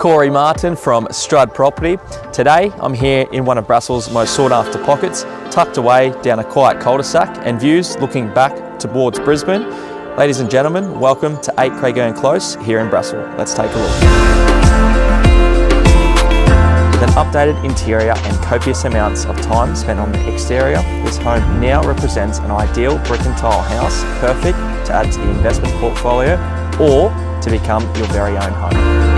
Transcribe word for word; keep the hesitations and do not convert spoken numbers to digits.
Corey Martin from Strud Property. Today I'm here in one of Brassall's most sought after pockets, tucked away down a quiet cul-de-sac and views looking back towards Brisbane. Ladies and gentlemen, welcome to eight Craigerne Close here in Brassall. Let's take a look. With an updated interior and copious amounts of time spent on the exterior, this home now represents an ideal brick and tile house, perfect to add to the investment portfolio or to become your very own home.